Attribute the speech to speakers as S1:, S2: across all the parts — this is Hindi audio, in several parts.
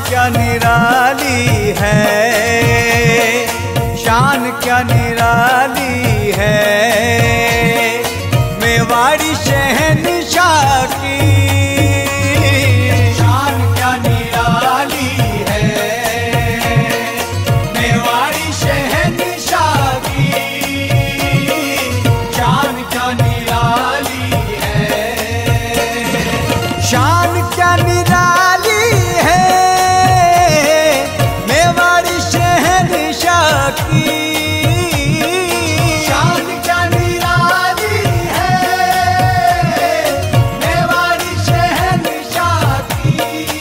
S1: क्या निराली है, शान क्या निराली है, मेवाड़ी शहंशाह की शान क्या निराली है, मेवाड़ी शहंशाह की शान क्या निराली है, शान क्या निराली है, मेवाड़ी शहंशाह की शान क्या निराली है, मेवाड़ी शहंशाह की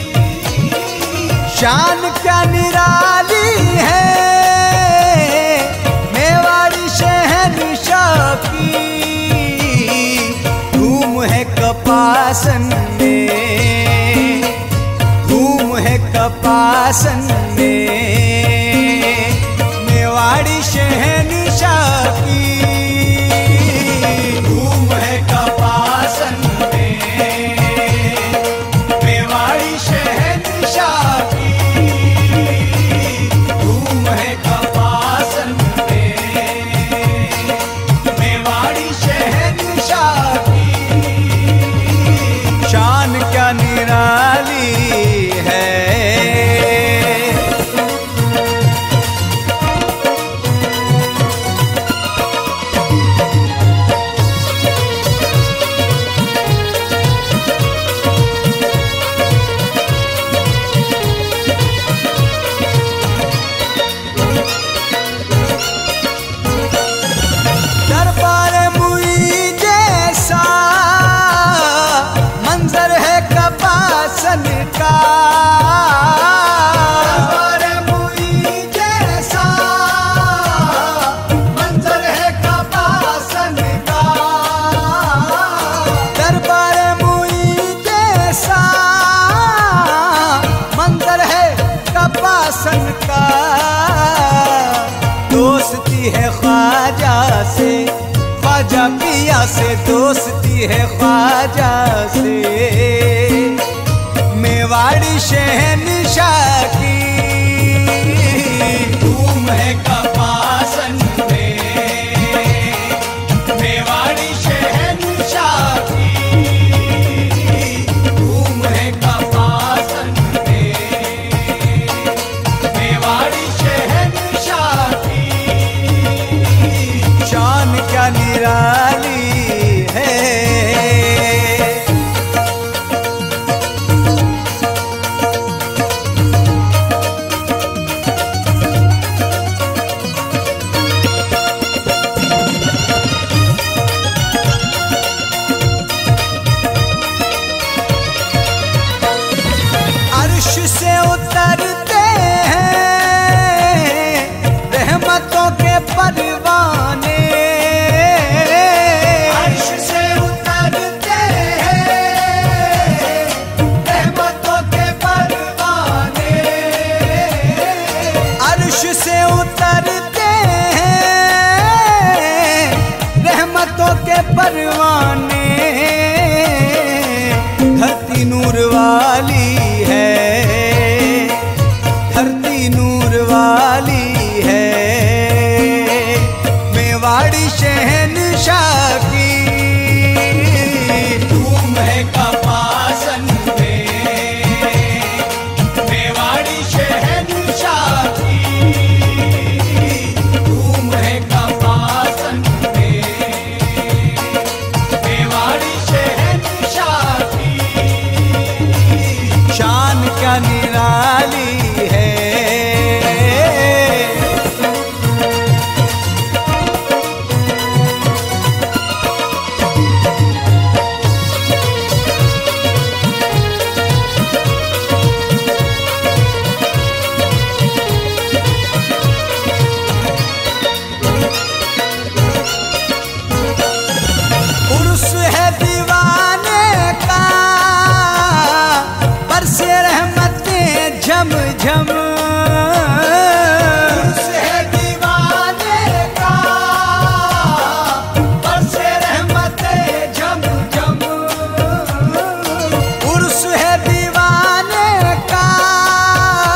S1: शान क्या निराली है, मेवाड़ी शहंशाह की धूम है कपासन में, धूम है कपासन में, मेवाड़ी शहंशाह की धूम है कपासन में, मेवाड़ी शहंशाह की धूम है कपासन में, मेवाड़ी शहंशाह की शान क्या निराली है। दरबार मुई जैसा मंजर है कपासन का, दरबार मुई जैसा मंजर है कपासन का, दरबार मुई जैसा मंजर है कपासन का, दोस्ती है ख्वाजा से, ख्वाजा पिया से दोस्ती है ख्वाजा से, मेवाड़ी शहंशाह की धूम है कपासन में, मेवाड़ी शहंशाह की धूम है कपासन में, मेवाड़ी शहंशाह की शान क्या निराली है। अर्श से उतरते हैं रहमतों के परवाने, अर्श से उतरते हैं रहमतों के परवाने, अर्श से उतरते हैं रहमतों के परवाने, धरती नूर वाली है, धरती नूर वाली है, मेवाड़ी शहंशाह की धूम है कपासन में, मेवाड़ी शहंशाह की धूम है कपासन में, मेवाड़ी शहंशाह की शान क्या निराली है। उर्स है दीवाने का, बरसे रहमतें झम झम, उर्स है दीवाने का, बरसे रहमतें झम झम, उर्स है दीवाने का,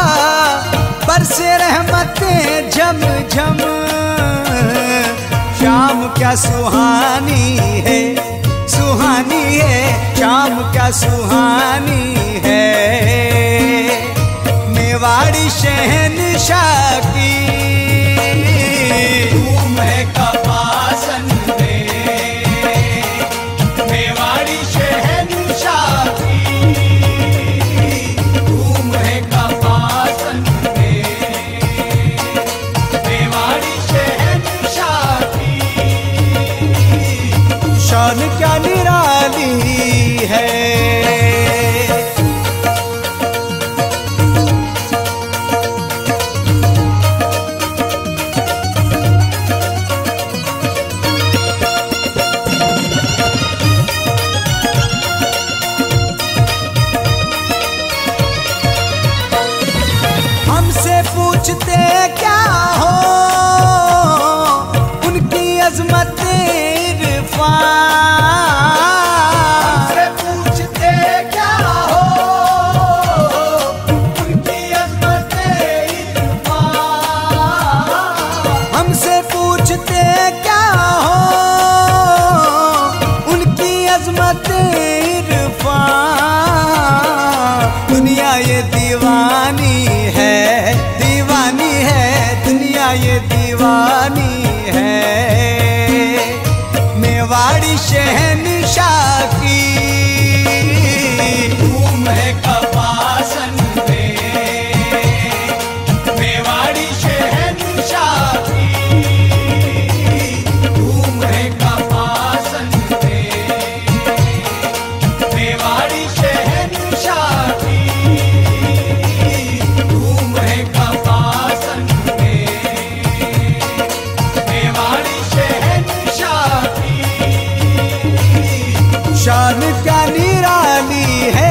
S1: झम, शाम क्या सुहानी है, सुहानी है, शाम क्या सुहानी है। मेवाड़ी शहनशाह की धूम है कपासन में, मेवाड़ी शहनशाह की धूम है कपासन में, मेवाड़ी शहनशाह की शान क्या निराली है। पूछते क्या हो उनकी अजमत इरफान, हमसे पूछते क्या हो उनकी अजमत इरफान, हमसे पूछते क्या हो उनकी अजमत इरफान। दुनिया ये दीवानी है, दीवानी है, दुनिया ये दीवानी है। मेवाड़ी शहनशाह की धूम है कपासन में, मेवाड़ी शहनशाह की धूम है कपासन में, मेवाड़ी शहनशाह की धूम है कपासन में, मेवाड़ी शहनशाह की शान क्या निराली है।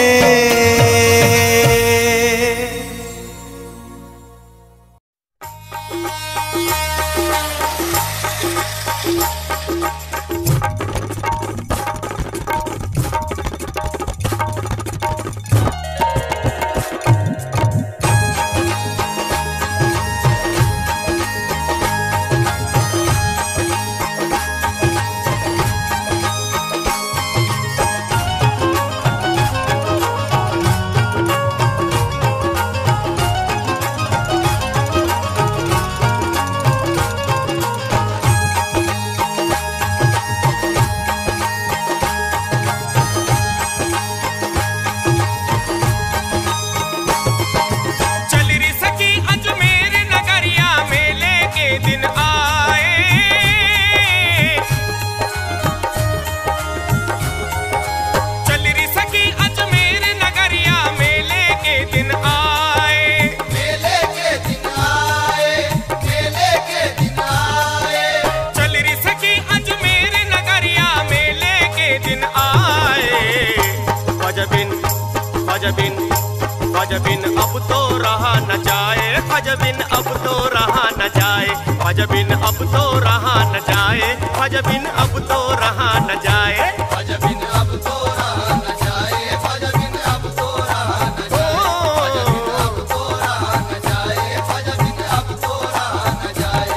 S2: ख्वाजबिन अब तो रहा न जाए, ख्वाजबिन अब तो रहा न जाए, ख्वाजबिन अब तो रहा न जाए, ख्वाजबिन अब तो रहा न जाए, ख्वाजबिन अब तो रहा न जाए, ख्वाजबिन अब तो रहा न जाए, ख्वाजबिन अब तो रहा न जाए, ख्वाजबिन अब तो रहा न जाए।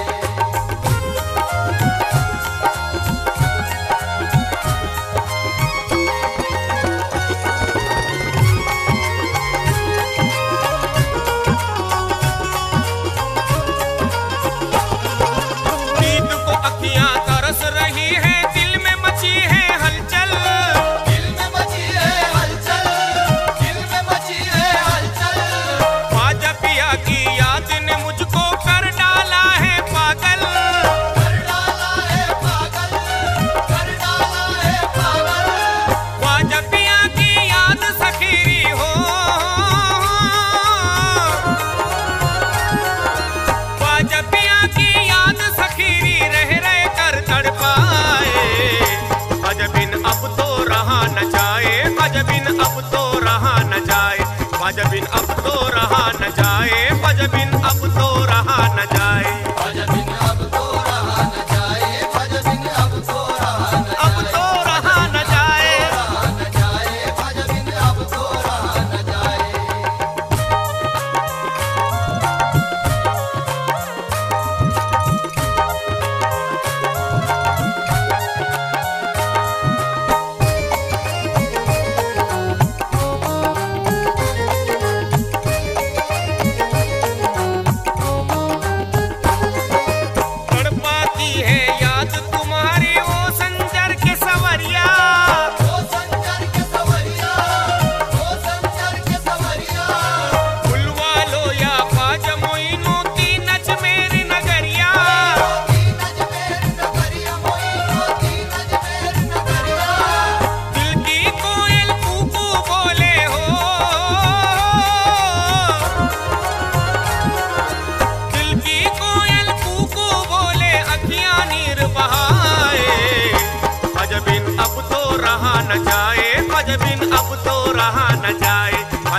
S2: ख्वाजबिन अब तो रहा न जाए, ख्वाजबिन अब तो रहा न जाए, ख्वाजबिन अब तो रहा न जाए, ख्वाजबिन अब तो रहा न जाए, अब तो रहा न जाए, ख्वाजबिन अब तो रहा न जाए।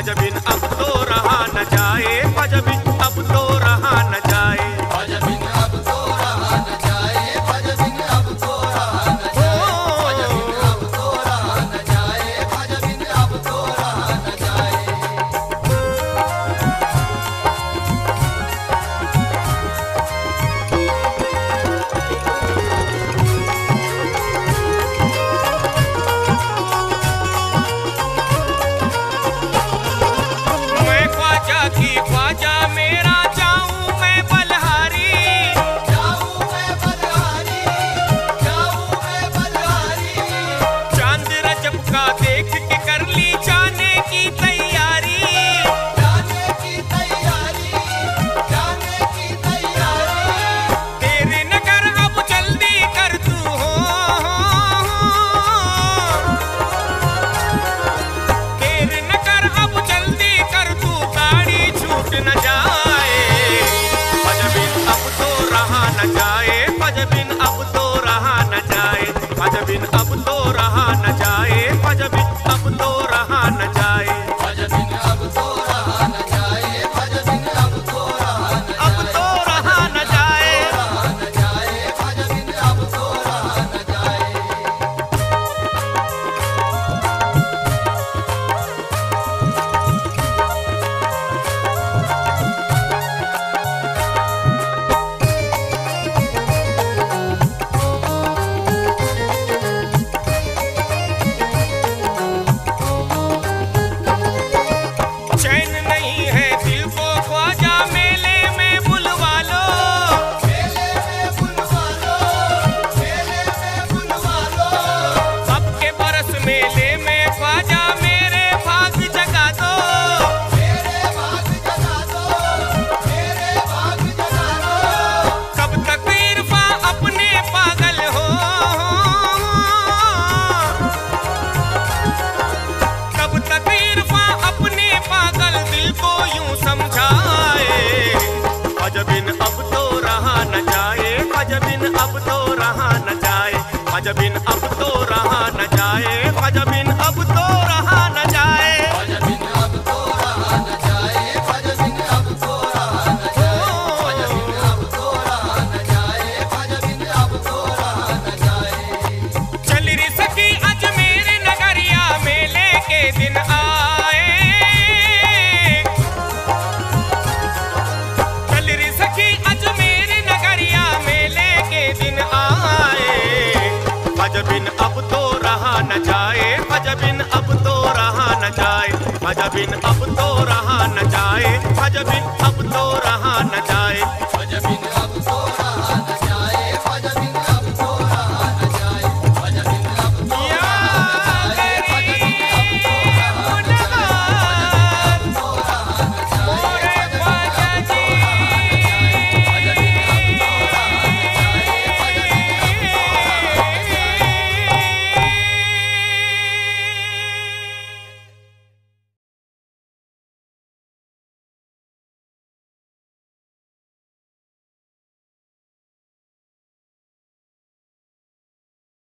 S2: भज बिन अब तो रहा न जाए, भज बिन अब तो रहा न जाए,
S3: भज बिन अब तो रहा न जाए, भज बिन अब तो रहा न जाए, भज बिन अब तो रहा न जाए, भज बिन अब तो रहा न जाए।
S2: मैं ख्वाजा की ख्वाजा मेरा जाऊं मैं बलहारी,
S3: जाऊं मैं बलहारी, जाऊं मैं बलहारी,
S2: चांद रजब का देख के कर ली जाने की तैयारी,
S3: जाने की तैयारी, जाने की तैयारी,
S2: तेरे नगर अब जल्दी कर तू हो, तेरे नगर अब जल्दी कर तू, गाड़ी छूट न जाए, भज बिन अब तो रहा न जाए, भज बिन अब तो रहा न जाए, भज बिन अब तो रहा न जाए, भज बिन अब तो रहा न जाए,
S3: भज बिन अब तो रहा न जाए, भज बिन अब तो रहा न
S2: अब तो रहा न जाए।
S3: जाए, भज बिन अब तो रहा न जाए।
S2: चैन नहीं है दिल को ख्वाजा मेले में बुलवा लो,
S3: मेले में बुलवा लो, मेले में बुलवा लो,
S2: अब के बरस मेले में ख्वाजा मेरे भाग जगा दो,
S3: मेरे भाग जगा दो, मेरे भाग जगा दो,
S2: कब तक इरफा अपने पागल हो, कब तक इरफा अपने पागल दिल को यूं समझाए, भज बिन अब तो रहा न जाए, भज बिन अब तो रहा न जाए, भज बिन अब तो रहा न जाए, भज बिन अब तो रहा न जाए,
S3: भज बिन अब तो रहा न जाए, भज बिन अब तो रहा न जाए, भज बिन अब तो रहा न जाए, भज बिन अब तो रहा न जाए।
S2: चल री सखी अजमेर नगरिया मेले के दिन आए, चल री सखी अजमेर नगरिया मेले के दिन आए, भज बिन अब तो रहा न जाए, भज बिन अब तो रहा न जाए, भज बिन अब तो रहा न जाए, भज बिन अब तो रहा न जाए,
S3: भज बिन